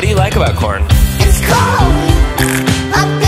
do you like about corn? It's cold up